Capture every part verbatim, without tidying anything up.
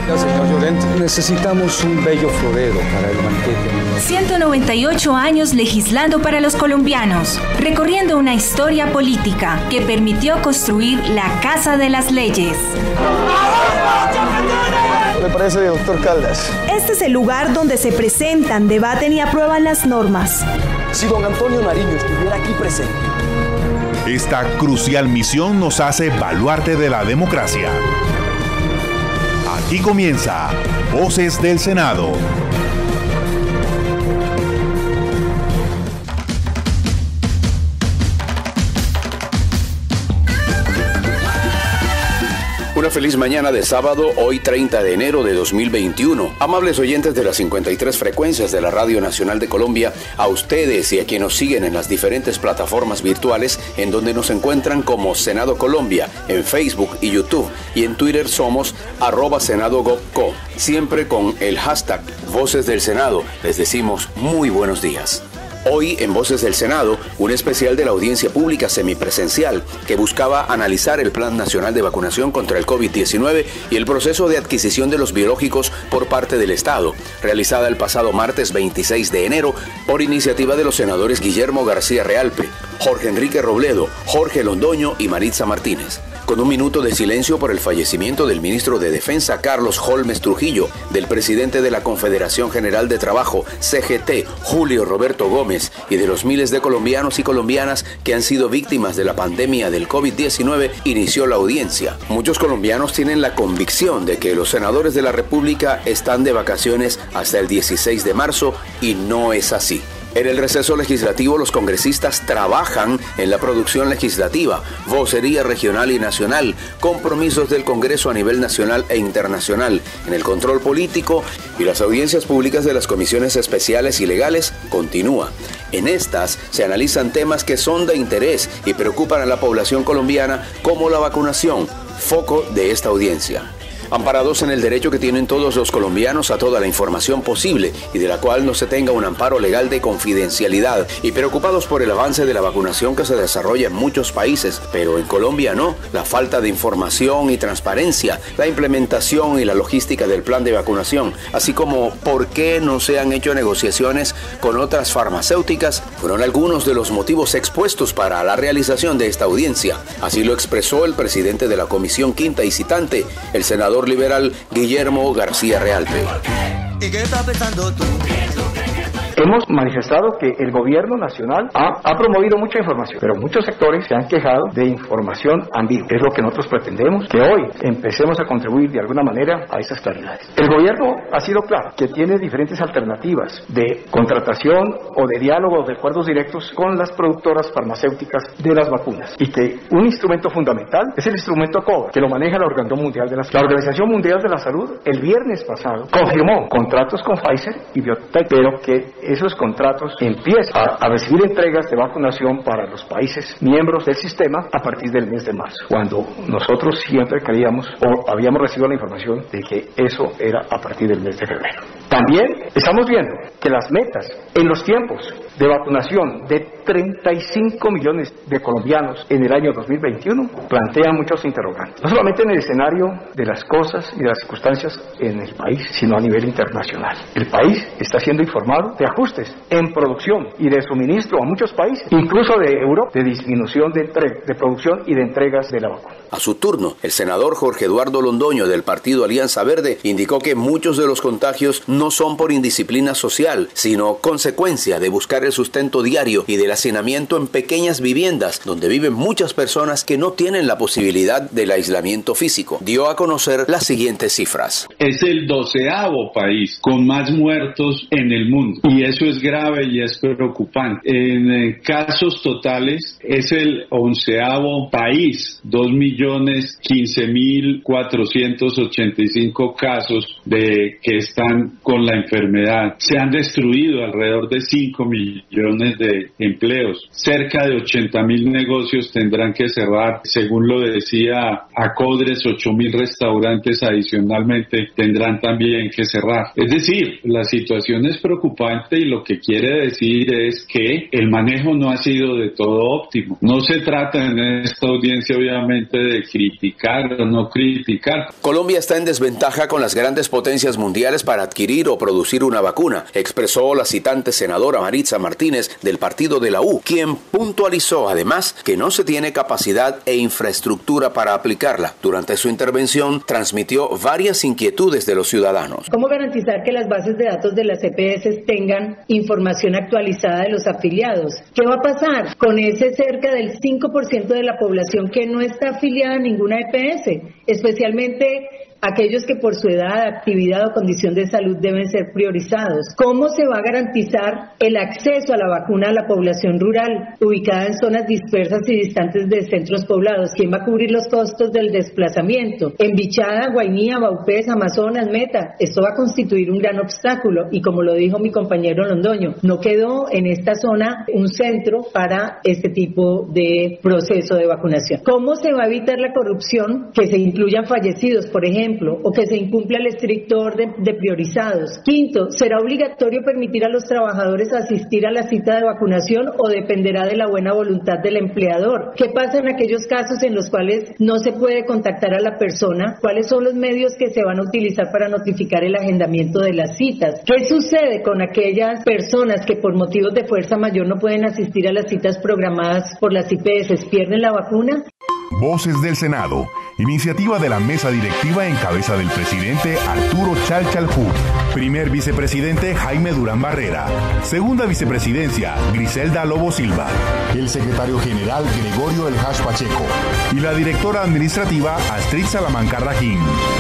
Señor Llorente, necesitamos un bello florero para el banquete. ciento noventa y ocho años legislando para los colombianos, recorriendo una historia política que permitió construir la Casa de las Leyes. Me parece, doctor Caldas. Este es el lugar donde se presentan, debaten y aprueban las normas. Si don Antonio Nariño estuviera aquí presente. Esta crucial misión nos hace baluarte de la democracia. Aquí comienza Voces del Senado. Una feliz mañana de sábado, hoy treinta de enero de dos mil veintiuno. Amables oyentes de las cincuenta y tres frecuencias de la Radio Nacional de Colombia, a ustedes y a quienes nos siguen en las diferentes plataformas virtuales en donde nos encuentran como Senado Colombia, en Facebook y YouTube, y en Twitter somos arroba Senado Gobco, siempre con el hashtag Voces del Senado. Les decimos muy buenos días. Hoy, en Voces del Senado, un especial de la audiencia pública semipresencial que buscaba analizar el Plan Nacional de Vacunación contra el COVID diecinueve y el proceso de adquisición de los biológicos por parte del Estado, realizada el pasado martes veintiséis de enero por iniciativa de los senadores Guillermo García Realpe, Jorge Enrique Robledo, Jorge Londoño y Maritza Martínez. Con un minuto de silencio por el fallecimiento del ministro de Defensa Carlos Holmes Trujillo, del presidente de la Confederación General de Trabajo, C G T, Julio Roberto Gómez, y de los miles de colombianos y colombianas que han sido víctimas de la pandemia del COVID diecinueve, inició la audiencia. Muchos colombianos tienen la convicción de que los senadores de la República están de vacaciones hasta el dieciséis de marzo y no es así. En el receso legislativo, los congresistas trabajan en la producción legislativa, vocería regional y nacional, compromisos del Congreso a nivel nacional e internacional, en el control político, y las audiencias públicas de las comisiones especiales y legales continúan. En estas se analizan temas que son de interés y preocupan a la población colombiana, como la vacunación, foco de esta audiencia. Amparados en el derecho que tienen todos los colombianos a toda la información posible y de la cual no se tenga un amparo legal de confidencialidad, y preocupados por el avance de la vacunación que se desarrolla en muchos países, pero en Colombia no, la falta de información y transparencia, la implementación y la logística del plan de vacunación, así como por qué no se han hecho negociaciones con otras farmacéuticas, fueron algunos de los motivos expuestos para la realización de esta audiencia. Así lo expresó el presidente de la Comisión Quinta y citante, el senador liberal Guillermo García Realpe. ¿Y qué estás pensando tú? Hemos manifestado que el gobierno nacional ha, ha promovido mucha información, pero muchos sectores se han quejado de información ambigua. Es lo que nosotros pretendemos, que hoy empecemos a contribuir de alguna manera a esas claridades. El gobierno ha sido claro que tiene diferentes alternativas de contratación o de diálogo o de acuerdos directos con las productoras farmacéuticas de las vacunas, y que un instrumento fundamental es el instrumento COVAX, que lo maneja la Organización Mundial de la Salud. La Organización Mundial de la Salud el viernes pasado confirmó contratos con Pfizer y BioNTech, pero que esos contratos empiezan a, a recibir entregas de vacunación para los países miembros del sistema a partir del mes de marzo, cuando nosotros siempre creíamos o habíamos recibido la información de que eso era a partir del mes de febrero. También estamos viendo que las metas en los tiempos de vacunación de treinta y cinco millones de colombianos en el año dos mil veintiuno plantean muchos interrogantes, no solamente en el escenario de las cosas y de las circunstancias en el país, sino a nivel internacional. El país está siendo informado de ajustes en producción y de suministro a muchos países, incluso de Europa, de disminución de, entre- de producción y de entregas de la vacuna. A su turno, el senador Jorge Eduardo Londoño del partido Alianza Verde indicó que muchos de los contagios no son por indisciplina social, sino consecuencia de buscar el sustento diario y del hacinamiento en pequeñas viviendas donde viven muchas personas que no tienen la posibilidad del aislamiento físico. Dio a conocer las siguientes cifras. Es el doceavo país con más muertos en el mundo, y eso es grave y es preocupante. En eh, casos totales es el onceavo país, dos millones quince mil cuatrocientos ochenta y cinco casos de que están con la enfermedad. Se han destruido alrededor de cinco millones millones de empleos. Cerca de ochenta mil negocios tendrán que cerrar. Según lo decía Acodres, ocho mil restaurantes adicionalmente tendrán también que cerrar. Es decir, la situación es preocupante y lo que quiere decir es que el manejo no ha sido de todo óptimo. No se trata en esta audiencia obviamente de criticar o no criticar. Colombia está en desventaja con las grandes potencias mundiales para adquirir o producir una vacuna, expresó la citante senadora Maritza Martínez del partido de la U, quien puntualizó además que no se tiene capacidad e infraestructura para aplicarla. Durante su intervención transmitió varias inquietudes de los ciudadanos. ¿Cómo garantizar que las bases de datos de las E P S tengan información actualizada de los afiliados? ¿Qué va a pasar con ese cerca del cinco por ciento de la población que no está afiliada a ninguna E P S, especialmente aquellos que por su edad, actividad o condición de salud deben ser priorizados? ¿Cómo se va a garantizar el acceso a la vacuna a la población rural ubicada en zonas dispersas y distantes de centros poblados? ¿Quién va a cubrir los costos del desplazamiento? En Bichada, Guainía, Baupés, Amazonas, Meta, esto va a constituir un gran obstáculo y, como lo dijo mi compañero Londoño, no quedó en esta zona un centro para este tipo de proceso de vacunación. ¿Cómo se va a evitar la corrupción? Que se incluyan fallecidos, por ejemplo, o que se incumpla el estricto orden de priorizados. Quinto, ¿será obligatorio permitir a los trabajadores asistir a la cita de vacunación o dependerá de la buena voluntad del empleador? ¿Qué pasa en aquellos casos en los cuales no se puede contactar a la persona? ¿Cuáles son los medios que se van a utilizar para notificar el agendamiento de las citas? ¿Qué sucede con aquellas personas que por motivos de fuerza mayor no pueden asistir a las citas programadas por las I P S? ¿Pierden la vacuna? Voces del Senado. Iniciativa de la mesa directiva en cabeza del presidente Arturo Chalchaljú. Primer vicepresidente Jaime Durán Barrera. Segunda vicepresidencia Griselda Lobo Silva. El secretario general Gregorio El Hash Pacheco. Y la directora administrativa Astrid Salamanca Rajín.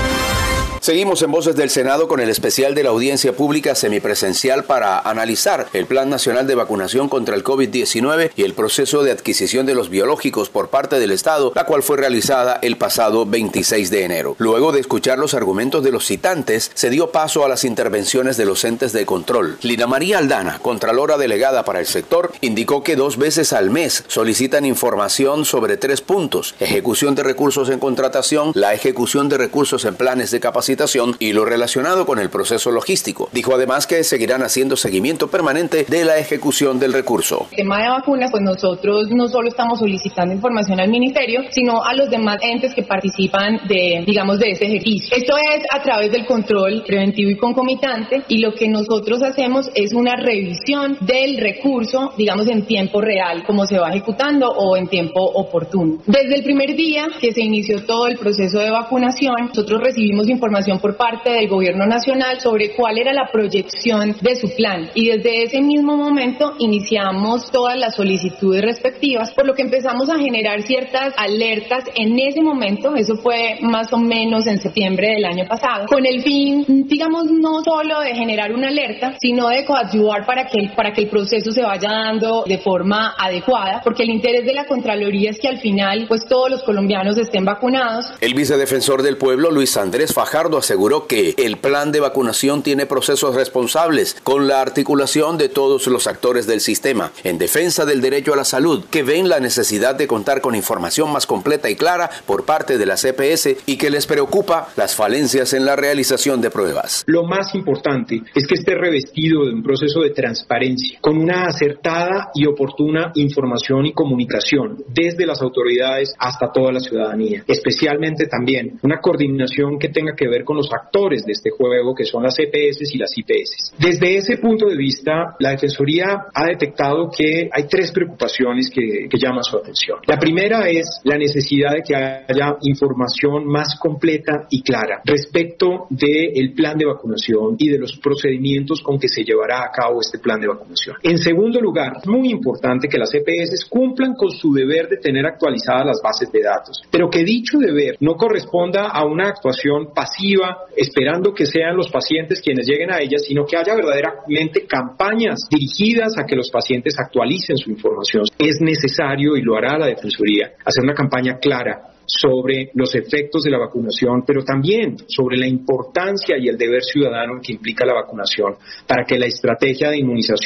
Seguimos en Voces del Senado con el especial de la audiencia pública semipresencial para analizar el Plan Nacional de Vacunación contra el COVID diecinueve y el proceso de adquisición de los biológicos por parte del Estado, la cual fue realizada el pasado veintiséis de enero. Luego de escuchar los argumentos de los citantes, se dio paso a las intervenciones de los entes de control. Lina María Aldana, contralora delegada para el sector, indicó que dos veces al mes solicitan información sobre tres puntos: ejecución de recursos en contratación, la ejecución de recursos en planes de capacitación y lo relacionado con el proceso logístico. Dijo además que seguirán haciendo seguimiento permanente de la ejecución del recurso. El tema de vacunas, pues nosotros no solo estamos solicitando información al ministerio, sino a los demás entes que participan de, digamos, de este ejercicio. Esto es a través del control preventivo y concomitante, y lo que nosotros hacemos es una revisión del recurso, digamos, en tiempo real, cómo se va ejecutando o en tiempo oportuno. Desde el primer día que se inició todo el proceso de vacunación, nosotros recibimos información por parte del gobierno nacional sobre cuál era la proyección de su plan, y desde ese mismo momento iniciamos todas las solicitudes respectivas, por lo que empezamos a generar ciertas alertas en ese momento. Eso fue más o menos en septiembre del año pasado, con el fin, digamos, no solo de generar una alerta, sino de coadyuvar para que, para que el proceso se vaya dando de forma adecuada, porque el interés de la Contraloría es que al final pues todos los colombianos estén vacunados. El vicedefensor del pueblo, Luis Andrés Fajardo, aseguró que el plan de vacunación tiene procesos responsables con la articulación de todos los actores del sistema en defensa del derecho a la salud, que ven la necesidad de contar con información más completa y clara por parte de las E P S y que les preocupa las falencias en la realización de pruebas. Lo más importante es que esté revestido de un proceso de transparencia, con una acertada y oportuna información y comunicación desde las autoridades hasta toda la ciudadanía, especialmente también una coordinación que tenga que ver con los actores de este juego, que son las E P S y las I P S. Desde ese punto de vista, la Defensoría ha detectado que hay tres preocupaciones que, que llaman su atención. La primera es la necesidad de que haya información más completa y clara respecto del plan de vacunación y de los procedimientos con que se llevará a cabo este plan de vacunación. En segundo lugar, es muy importante que las E P S cumplan con su deber de tener actualizadas las bases de datos, pero que dicho deber no corresponda a una actuación pasiva esperando que sean los pacientes quienes lleguen a ellas, sino que haya verdaderamente campañas dirigidas a que los pacientes actualicen su información. Es necesario, y lo hará la Defensoría, hacer una campaña clara sobre los efectos de la vacunación, pero también sobre la importancia y el deber ciudadano que implica la vacunación para que la estrategia de inmunización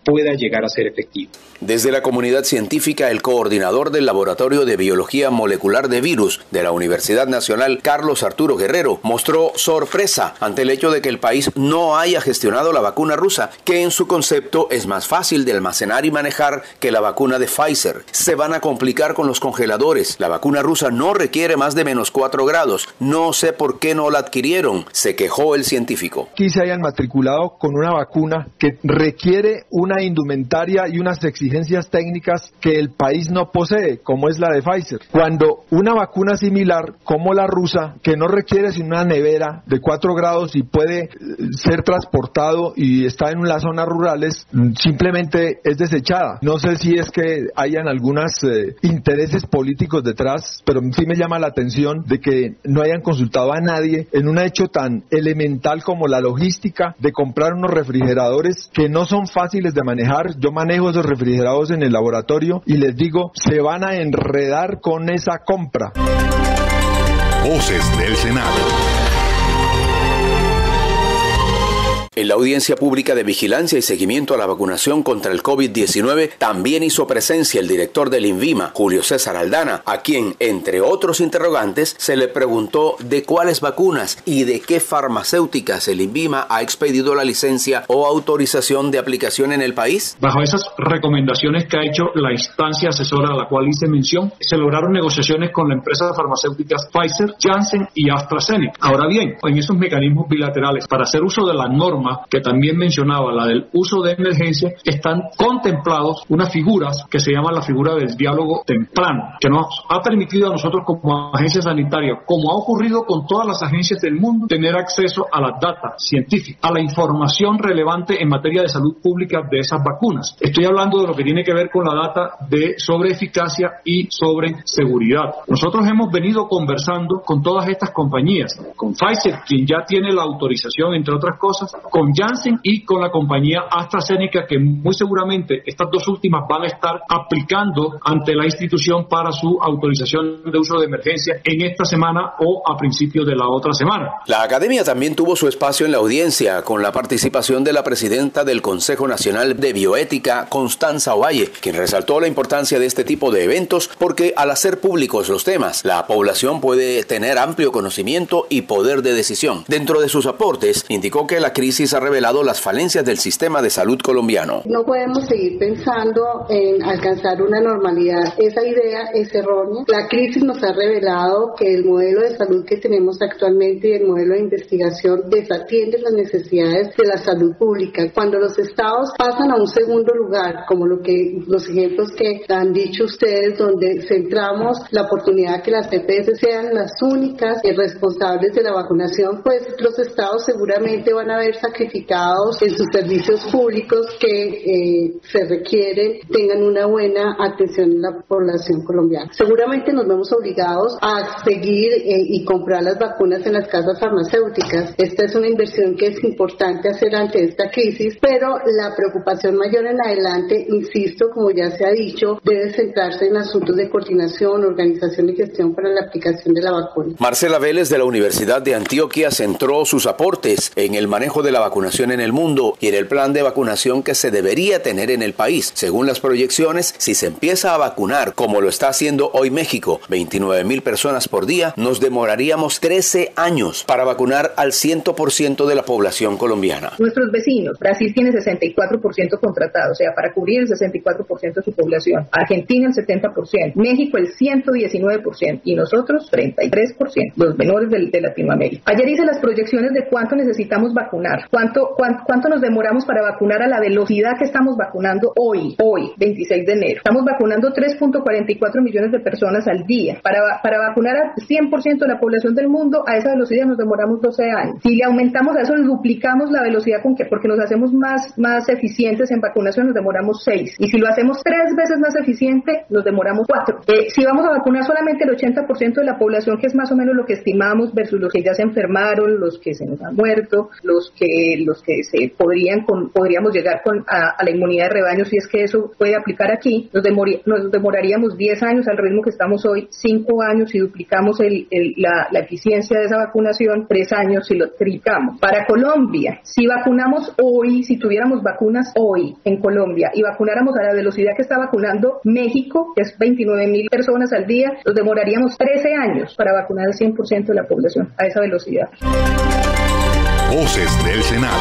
pueda llegar a ser efectivo. Desde la comunidad científica, el coordinador del Laboratorio de Biología Molecular de Virus de la Universidad Nacional, Carlos Arturo Guerrero, mostró sorpresa ante el hecho de que el país no haya gestionado la vacuna rusa, que en su concepto es más fácil de almacenar y manejar que la vacuna de Pfizer. Se van a complicar con los congeladores. La vacuna rusa no requiere más de menos cuatro grados. No sé por qué no la adquirieron, se quejó el científico. Aquí se hayan matriculado con una vacuna que requiere una indumentaria y unas exigencias técnicas que el país no posee, como es la de Pfizer. Cuando una vacuna similar, como la rusa, que no requiere sino una nevera de cuatro grados y puede ser transportado y está en las zonas rurales, simplemente es desechada. No sé si es que hayan algunos eh, intereses políticos detrás, pero sí me llama la atención de que no hayan consultado a nadie en un hecho tan elemental como la logística de comprar unos refrigeradores que no son fáciles de manejar. Yo manejo esos refrigerados en el laboratorio y les digo, se van a enredar con esa compra. Voces del Senado. En la audiencia pública de vigilancia y seguimiento a la vacunación contra el COVID diecinueve también hizo presencia el director del INVIMA, Julio César Aldana, a quien, entre otros interrogantes, se le preguntó de cuáles vacunas y de qué farmacéuticas el INVIMA ha expedido la licencia o autorización de aplicación en el país. Bajo esas recomendaciones que ha hecho la instancia asesora a la cual hice mención, se lograron negociaciones con la empresa de farmacéuticas Pfizer, Janssen y AstraZeneca. Ahora bien, en esos mecanismos bilaterales, para hacer uso de la norma que también mencionaba, la del uso de emergencia, están contemplados unas figuras que se llaman la figura del diálogo temprano, que nos ha permitido a nosotros como agencia sanitaria, como ha ocurrido con todas las agencias del mundo, tener acceso a las data científicas, a la información relevante en materia de salud pública de esas vacunas. Estoy hablando de lo que tiene que ver con la data de sobre eficacia y sobre seguridad. Nosotros hemos venido conversando con todas estas compañías, con Pfizer, quien ya tiene la autorización, entre otras cosas, con Janssen y con la compañía AstraZeneca, que muy seguramente estas dos últimas van a estar aplicando ante la institución para su autorización de uso de emergencia en esta semana o a principios de la otra semana. La academia también tuvo su espacio en la audiencia con la participación de la presidenta del Consejo Nacional de Bioética, Constanza Ovalle, quien resaltó la importancia de este tipo de eventos porque al hacer públicos los temas, la población puede tener amplio conocimiento y poder de decisión. Dentro de sus aportes, indicó que la crisis ha revelado las falencias del sistema de salud colombiano. No podemos seguir pensando en alcanzar una normalidad. Esa idea es errónea. La crisis nos ha revelado que el modelo de salud que tenemos actualmente y el modelo de investigación desatiende las necesidades de la salud pública. Cuando los estados pasan a un segundo lugar, como lo que los ejemplos que han dicho ustedes, donde centramos la oportunidad que las E P S sean las únicas responsables de la vacunación, pues los estados seguramente van a ver sacrificados en sus servicios públicos que eh, se requieren, tengan una buena atención en la población colombiana. Seguramente nos vemos obligados a seguir eh, y comprar las vacunas en las casas farmacéuticas. Esta es una inversión que es importante hacer ante esta crisis, pero la preocupación mayor en adelante, insisto, como ya se ha dicho, debe centrarse en asuntos de coordinación, organización y gestión para la aplicación de la vacuna. Marcela Vélez de la Universidad de Antioquia centró sus aportes en el manejo de la vacunación en el mundo y en el plan de vacunación que se debería tener en el país. Según las proyecciones, si se empieza a vacunar como lo está haciendo hoy México, veintinueve mil personas por día, nos demoraríamos trece años para vacunar al cien por ciento de la población colombiana. Nuestros vecinos, Brasil tiene sesenta y cuatro por ciento contratado, o sea, para cubrir el sesenta y cuatro por ciento de su población. Argentina el setenta por ciento, México el ciento diecinueve por ciento y nosotros treinta y tres por ciento, los menores de, de Latinoamérica. Ayer hice las proyecciones de cuánto necesitamos vacunar, cuánto, cuánto, cuánto nos demoramos para vacunar a la velocidad que estamos vacunando hoy, hoy, veintiséis de enero. Estamos vacunando tres punto cuarenta y cuatro millones de personas al día. Para, para vacunar al cien por ciento de la población del mundo, a esa velocidad nos demoramos doce años. Si le aumentamos a eso, le duplicamos la velocidad con que, porque nos hacemos más, más eficientes en vacunación, nos demoramos seis. Y si lo hacemos tres veces más eficiente, nos demoramos cuatro. Eh, si vamos a vacunar solamente el ochenta por ciento de la población, que es más o menos lo que estimamos, versus los que ya se enfermaron, los que se nos han muerto, los que eh, los que se podrían con, podríamos llegar con, a, a la inmunidad de rebaño, si es que eso puede aplicar aquí, nos, demori, nos demoraríamos diez años al ritmo que estamos hoy, cinco años si duplicamos el, el, la, la eficiencia de esa vacunación, tres años si lo triplicamos. Para Colombia, si vacunamos hoy, si tuviéramos vacunas hoy en Colombia y vacunáramos a la velocidad que está vacunando México, que es veintinueve mil personas al día, nos demoraríamos trece años para vacunar al cien por ciento de la población a esa velocidad. Voces del Senado.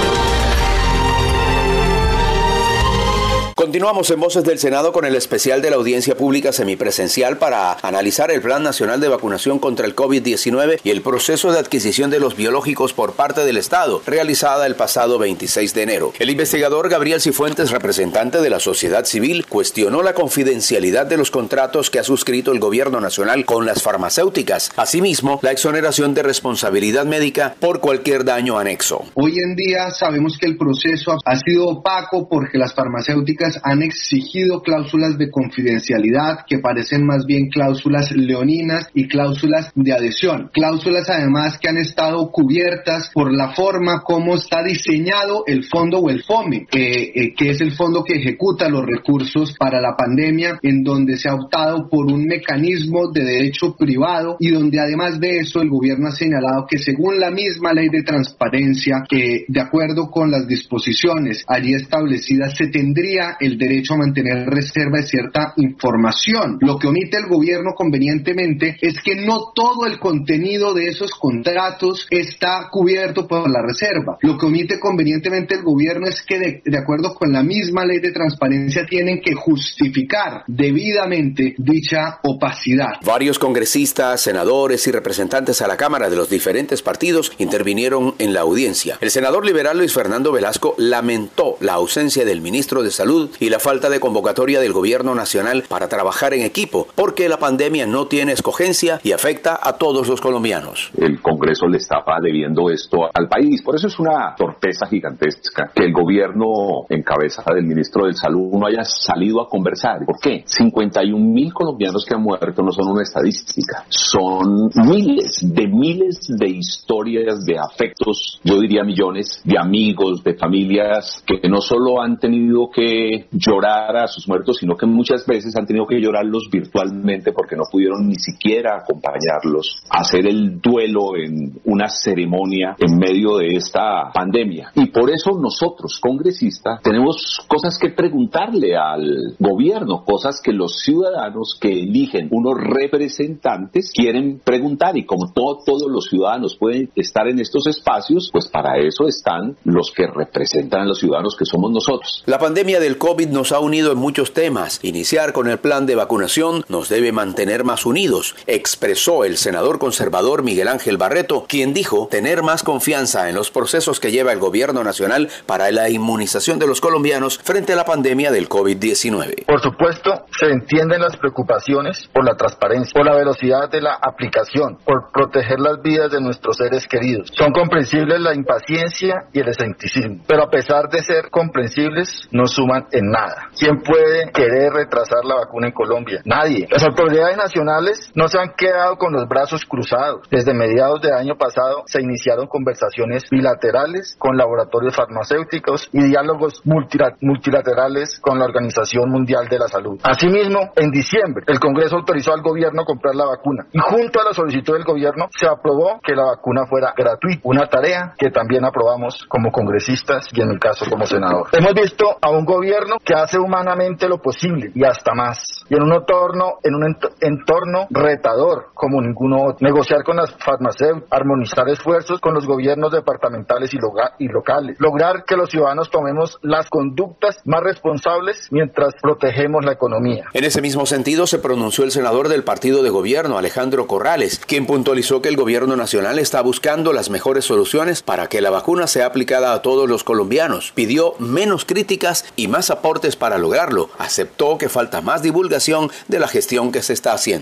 Continuamos en Voces del Senado con el especial de la audiencia pública semipresencial para analizar el Plan Nacional de Vacunación contra el COVID diecinueve y el proceso de adquisición de los biológicos por parte del Estado, realizada el pasado veintiséis de enero. El investigador Gabriel Cifuentes, representante de la sociedad civil, cuestionó la confidencialidad de los contratos que ha suscrito el gobierno nacional con las farmacéuticas, asimismo la exoneración de responsabilidad médica por cualquier daño anexo. Hoy en día sabemos que el proceso ha sido opaco porque las farmacéuticas han exigido cláusulas de confidencialidad que parecen más bien cláusulas leoninas y cláusulas de adhesión. Cláusulas además que han estado cubiertas por la forma como está diseñado el fondo o el FOME, eh, eh, que es el fondo que ejecuta los recursos para la pandemia, en donde se ha optado por un mecanismo de derecho privado y donde además de eso el gobierno ha señalado que según la misma ley de transparencia, que de acuerdo con las disposiciones allí establecidas se tendría el derecho a mantener reserva de cierta información. Lo que omite el gobierno convenientemente es que no todo el contenido de esos contratos está cubierto por la reserva. Lo que omite convenientemente el gobierno es que de, de acuerdo con la misma ley de transparencia tienen que justificar debidamente dicha opacidad. Varios congresistas, senadores y representantes a la Cámara de los diferentes partidos intervinieron en la audiencia. El senador liberal Luis Fernando Velasco lamentó la ausencia del ministro de Salud y la falta de convocatoria del gobierno nacional para trabajar en equipo, porque la pandemia no tiene escogencia y afecta a todos los colombianos. El Congreso le estaba debiendo esto al país, por eso es una torpeza gigantesca que el gobierno en cabeza del ministro de Salud no haya salido a conversar. ¿Por qué? cincuenta y un mil colombianos que han muerto no son una estadística, son miles de miles de historias de afectos, yo diría millones de amigos, de familias que no solo han tenido que llorar a sus muertos, sino que muchas veces han tenido que llorarlos virtualmente porque no pudieron ni siquiera acompañarlos, hacer el duelo en una ceremonia en medio de esta pandemia. Y por eso nosotros, congresistas, tenemos cosas que preguntarle al gobierno, cosas que los ciudadanos que eligen unos representantes quieren preguntar, y como todo, todos los ciudadanos pueden estar en estos espacios, pues para eso están los que representan a los ciudadanos, que somos nosotros. La pandemia del COVID nos ha unido en muchos temas. Iniciar con el plan de vacunación nos debe mantener más unidos, expresó el senador conservador Miguel Ángel Barreto, quien dijo tener más confianza en los procesos que lleva el gobierno nacional para la inmunización de los colombianos frente a la pandemia del COVID diecinueve. Por supuesto, se entienden las preocupaciones por la transparencia, por la velocidad de la aplicación, por proteger las vidas de nuestros seres queridos. Son comprensibles la impaciencia y el escepticismo, pero a pesar de ser comprensibles, no suman en nada. ¿Quién puede querer retrasar la vacuna en Colombia? Nadie. Las autoridades nacionales no se han quedado con los brazos cruzados. Desde mediados del año pasado se iniciaron conversaciones bilaterales con laboratorios farmacéuticos y diálogos multilaterales con la Organización Mundial de la Salud. Asimismo, en diciembre, el Congreso autorizó al gobierno a comprar la vacuna y junto a la solicitud del gobierno se aprobó que la vacuna fuera gratuita, una tarea que también aprobamos como congresistas y en mi caso como senador. Hemos visto a un gobierno que hace humanamente lo posible y hasta más, y en un entorno, en un ent- entorno retador como ninguno otro. Negociar con las farmacéuticas, armonizar esfuerzos con los gobiernos departamentales y, loga- y locales, lograr que los ciudadanos tomemos las conductas más responsables mientras protegemos la economía. En ese mismo sentido se pronunció el senador del partido de gobierno, Alejandro Corrales, quien puntualizó que el gobierno nacional está buscando las mejores soluciones para que la vacuna sea aplicada a todos los colombianos. Pidió menos críticas y más aportes para lograrlo. Aceptó que falta más divulgación de la gestión que se está haciendo.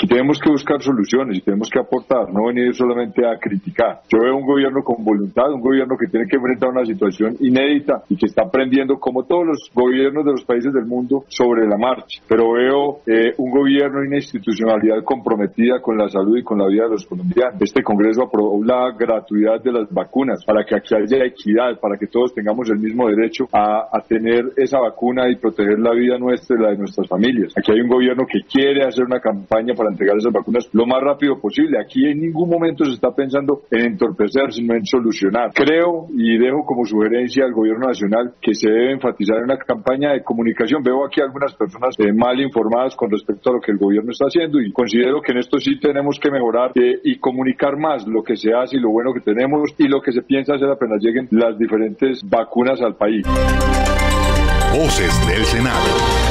Y tenemos que buscar soluciones y tenemos que aportar, no venir solamente a criticar. Yo veo un gobierno con voluntad, un gobierno que tiene que enfrentar una situación inédita y que está aprendiendo, como todos los gobiernos de los países del mundo, sobre la marcha. Pero veo eh, un gobierno y una institucionalidad comprometida con la salud y con la vida de los colombianos. Este Congreso aprobó la gratuidad de las vacunas para que aquí haya equidad, para que todos tengamos el mismo derecho a, a tener esa vacuna y proteger la vida nuestra y la de nuestras familias. Aquí hay un gobierno que quiere hacer una campaña para entregar esas vacunas lo más rápido posible. Aquí en ningún momento se está pensando en entorpecer, sino en solucionar. Creo y dejo como sugerencia al gobierno nacional que se debe enfatizar en una campaña de comunicación. Veo aquí algunas personas eh, mal informadas con respecto a lo que el gobierno está haciendo y considero que en esto sí tenemos que mejorar eh, y comunicar más lo que se hace y lo bueno que tenemos y lo que se piensa hacer apenas lleguen las diferentes vacunas al país. Voces del Senado.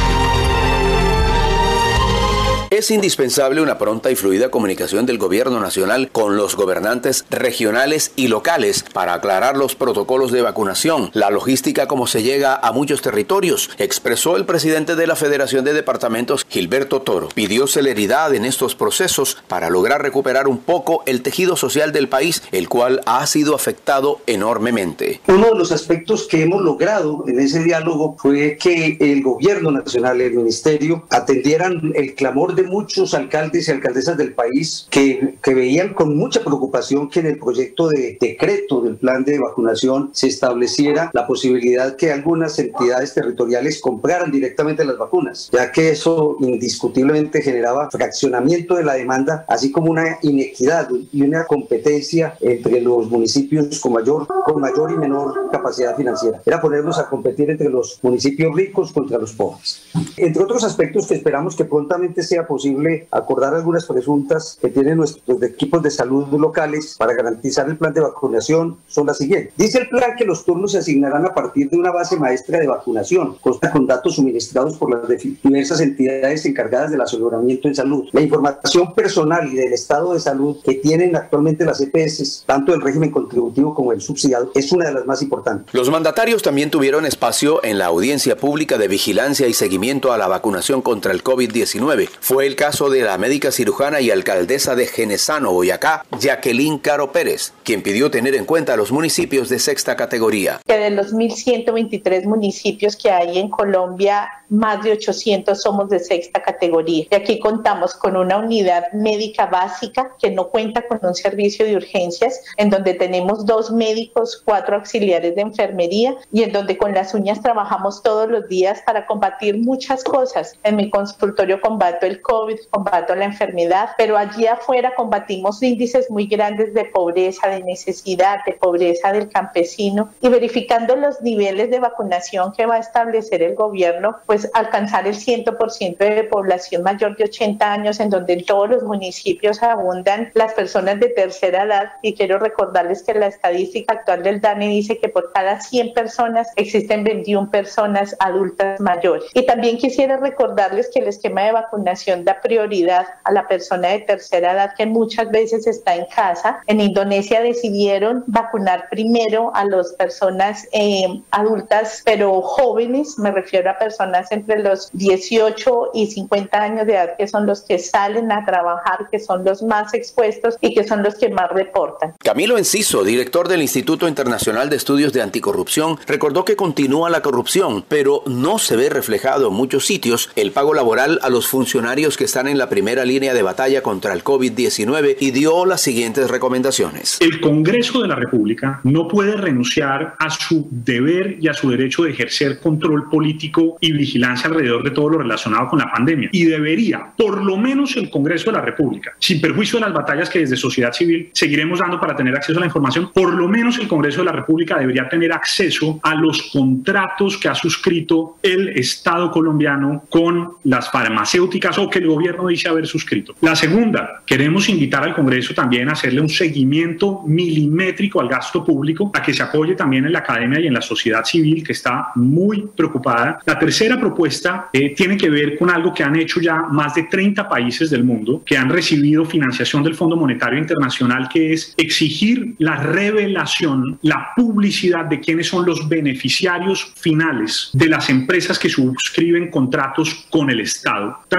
Es indispensable una pronta y fluida comunicación del gobierno nacional con los gobernantes regionales y locales para aclarar los protocolos de vacunación, la logística como se llega a muchos territorios, expresó el presidente de la Federación de Departamentos, Gilberto Toro. Pidió celeridad en estos procesos para lograr recuperar un poco el tejido social del país, el cual ha sido afectado enormemente. Uno de los aspectos que hemos logrado en ese diálogo fue que el gobierno nacional y el ministerio atendieran el clamor de muchos alcaldes y alcaldesas del país que, que veían con mucha preocupación que en el proyecto de decreto del plan de vacunación se estableciera la posibilidad que algunas entidades territoriales compraran directamente las vacunas, ya que eso indiscutiblemente generaba fraccionamiento de la demanda, así como una inequidad y una competencia entre los municipios con mayor, con mayor y menor capacidad financiera. Era ponernos a competir entre los municipios ricos contra los pobres. Entre otros aspectos que esperamos que prontamente sea posible posible acordar algunas preguntas que tienen nuestros equipos de salud locales para garantizar el plan de vacunación son las siguientes. Dice el plan que los turnos se asignarán a partir de una base maestra de vacunación, consta con datos suministrados por las diversas entidades encargadas del aseguramiento en salud. La información personal y del estado de salud que tienen actualmente las E P S, tanto el régimen contributivo como el subsidiado, es una de las más importantes. Los mandatarios también tuvieron espacio en la audiencia pública de vigilancia y seguimiento a la vacunación contra el COVID diecinueve. Fue el caso de la médica cirujana y alcaldesa de Genesano, Boyacá, Jacqueline Caro Pérez, quien pidió tener en cuenta a los municipios de sexta categoría. Que de los mil ciento veintitrés municipios que hay en Colombia, más de ochocientos somos de sexta categoría. Y aquí contamos con una unidad médica básica que no cuenta con un servicio de urgencias, en donde tenemos dos médicos, cuatro auxiliares de enfermería y en donde con las uñas trabajamos todos los días para combatir muchas cosas. En mi consultorio combato el COVID, combato la enfermedad, pero allí afuera combatimos índices muy grandes de pobreza, de necesidad, de pobreza del campesino, y verificando los niveles de vacunación que va a establecer el gobierno, pues alcanzar el cien por ciento de población mayor de ochenta años, en donde en todos los municipios abundan las personas de tercera edad. Y quiero recordarles que la estadística actual del DANE dice que por cada cien personas existen veintiuna personas adultas mayores. Y también quisiera recordarles que el esquema de vacunación da prioridad a la persona de tercera edad que muchas veces está en casa. En Indonesia decidieron vacunar primero a las personas eh, adultas, pero jóvenes, me refiero a personas entre los dieciocho y cincuenta años de edad, que son los que salen a trabajar, que son los más expuestos y que son los que más reportan. Camilo Enciso, director del Instituto Internacional de Estudios de Anticorrupción, recordó que continúa la corrupción, pero no se ve reflejado en muchos sitios el pago laboral a los funcionarios que están en la primera línea de batalla contra el COVID diecinueve, y dio las siguientes recomendaciones. El Congreso de la República no puede renunciar a su deber y a su derecho de ejercer control político y vigilancia alrededor de todo lo relacionado con la pandemia, y debería, por lo menos el Congreso de la República, sin perjuicio de las batallas que desde sociedad civil seguiremos dando para tener acceso a la información, por lo menos el Congreso de la República debería tener acceso a los contratos que ha suscrito el Estado colombiano con las farmacéuticas o que el gobierno dice haber suscrito. La segunda, queremos invitar al Congreso también a hacerle un seguimiento milimétrico al gasto público, a que se apoye también en la academia y en la sociedad civil, que está muy preocupada. La tercera propuesta eh, tiene que ver con algo que han hecho ya más de treinta países del mundo que han recibido financiación del Fondo Monetario Internacional, que es exigir la revelación, la publicidad de quiénes son los beneficiarios finales de las empresas que suscriben contratos con el Estado. Transparencia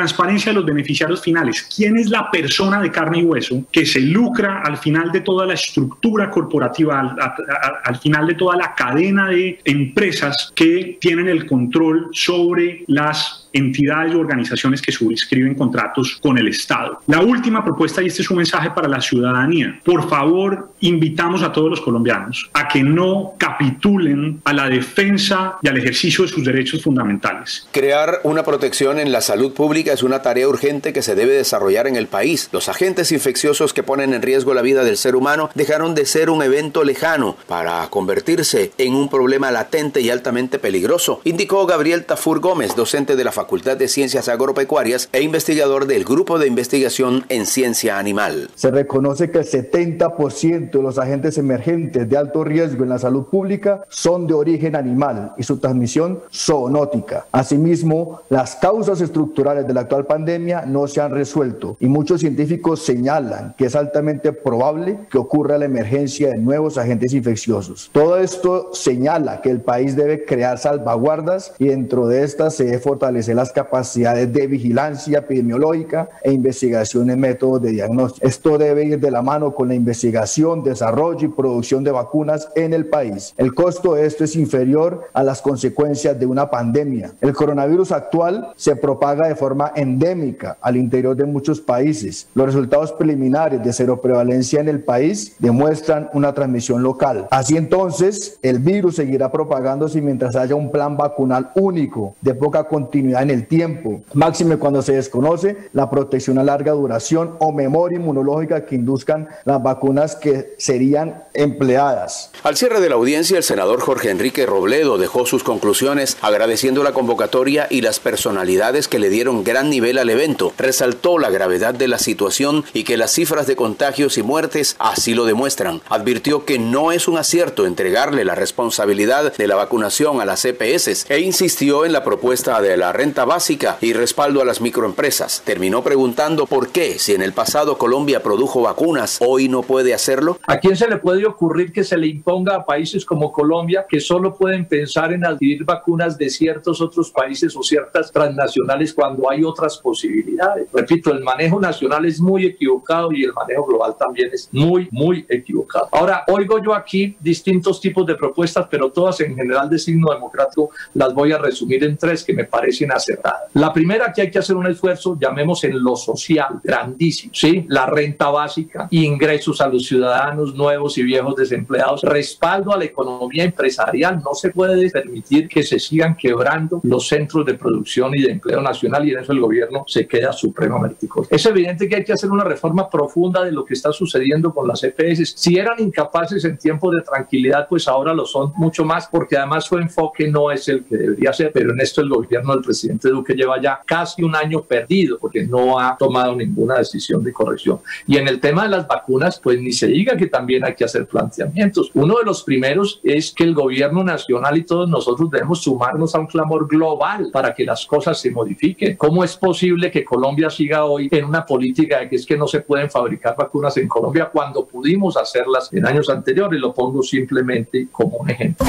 importancia de los beneficiarios finales. ¿Quién es la persona de carne y hueso que se lucra al final de toda la estructura corporativa, al, a, a, al final de toda la cadena de empresas que tienen el control sobre las entidades o organizaciones que suscriben contratos con el Estado? La última propuesta, y este es un mensaje para la ciudadanía: por favor, invitamos a todos los colombianos a que no capitulen a la defensa y al ejercicio de sus derechos fundamentales. Crear una protección en la salud pública es una tarea urgente que se debe desarrollar en el país. Los agentes infecciosos que ponen en riesgo la vida del ser humano dejaron de ser un evento lejano para convertirse en un problema latente y altamente peligroso, indicó Gabriel Tafur Gómez, docente de la Facultad de Ciencias Agropecuarias e investigador del Grupo de Investigación en Ciencia Animal. Se reconoce que el setenta por ciento de los agentes emergentes de alto riesgo en la salud pública son de origen animal y su transmisión zoonótica. Asimismo, las causas estructurales de la actual pandemia no se han resuelto y muchos científicos señalan que es altamente probable que ocurra la emergencia de nuevos agentes infecciosos. Todo esto señala que el país debe crear salvaguardas y dentro de estas se debe fortalecer las capacidades de vigilancia epidemiológica e investigación en métodos de diagnóstico. Esto debe ir de la mano con la investigación, desarrollo y producción de vacunas en el país. El costo de esto es inferior a las consecuencias de una pandemia. El coronavirus actual se propaga de forma endémica al interior de muchos países. Los resultados preliminares de cero prevalencia en el país demuestran una transmisión local. Así entonces, el virus seguirá propagándose mientras haya un plan vacunal único de poca continuidad en el tiempo, máxime cuando se desconoce la protección a larga duración o memoria inmunológica que induzcan las vacunas que serían empleadas. Al cierre de la audiencia, el senador Jorge Enrique Robledo dejó sus conclusiones agradeciendo la convocatoria y las personalidades que le dieron gran nivel al evento. Resaltó la gravedad de la situación y que las cifras de contagios y muertes así lo demuestran. Advirtió que no es un acierto entregarle la responsabilidad de la vacunación a las E P S e insistió en la propuesta de la renta básica y respaldo a las microempresas. Terminó preguntando por qué, si en el pasado Colombia produjo vacunas, hoy no puede hacerlo. ¿A quién se le puede ocurrir que se le imponga a países como Colombia, que solo pueden pensar en adquirir vacunas de ciertos otros países o ciertas transnacionales cuando hay otras posibilidades? Repito, el manejo nacional es muy equivocado y el manejo global también es muy, muy equivocado. Ahora, oigo yo aquí distintos tipos de propuestas, pero todas en general de signo democrático. Las voy a resumir en tres que me parecen acertadas. La primera, que hay que hacer un esfuerzo, llamemos en lo social, grandísimo, ¿sí? La renta básica, ingresos a los ciudadanos nuevos y viejos desempleados, respaldo a la economía empresarial. No se puede permitir que se sigan quebrando los centros de producción y de empleo nacional, y en eso el gobierno se queda supremamente corto. Es evidente que hay que hacer una reforma profunda de lo que está sucediendo con las E P S. Si eran incapaces en tiempos de tranquilidad, pues ahora lo son mucho más, porque además su enfoque no es el que debería ser, pero en esto el gobierno del presidente Duque lleva ya casi un año perdido porque no ha tomado ninguna decisión de corrección. Y en el tema de las vacunas, pues ni se diga que también hay que hacer planteamientos. Uno de los primeros es que el gobierno nacional y todos nosotros debemos sumarnos a un clamor global para que las cosas se modifiquen. ¿Cómo es posible que Colombia siga hoy en una política de que es que no se pueden fabricar vacunas en Colombia cuando pudimos hacerlas en años anteriores? Lo pongo simplemente como un ejemplo.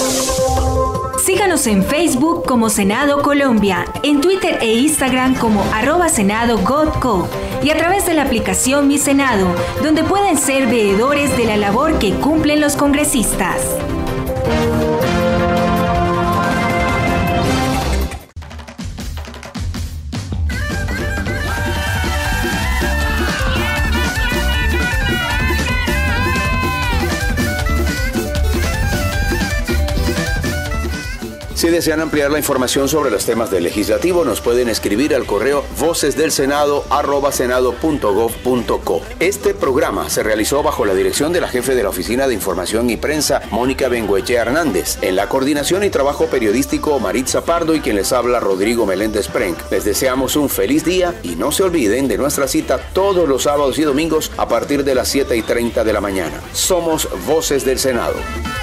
Síganos en Facebook como Senado Colombia, en Twitter e Instagram como arroba Senado Godco y a través de la aplicación Mi Senado, donde pueden ser veedores de la labor que cumplen los congresistas. Si desean ampliar la información sobre los temas del legislativo, nos pueden escribir al correo vocesdelsenado arroba senado punto gov punto co. Este programa se realizó bajo la dirección de la jefe de la Oficina de Información y Prensa, Mónica Bengoechea Hernández. En la coordinación y trabajo periodístico, Maritza Pardo, y quien les habla, Rodrigo Meléndez Prenk. Les deseamos un feliz día y no se olviden de nuestra cita todos los sábados y domingos a partir de las siete y treinta de la mañana. Somos Voces del Senado.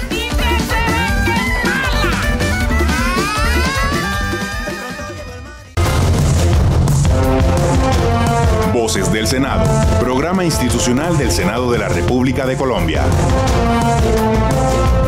Voces del Senado, programa institucional del Senado de la República de Colombia.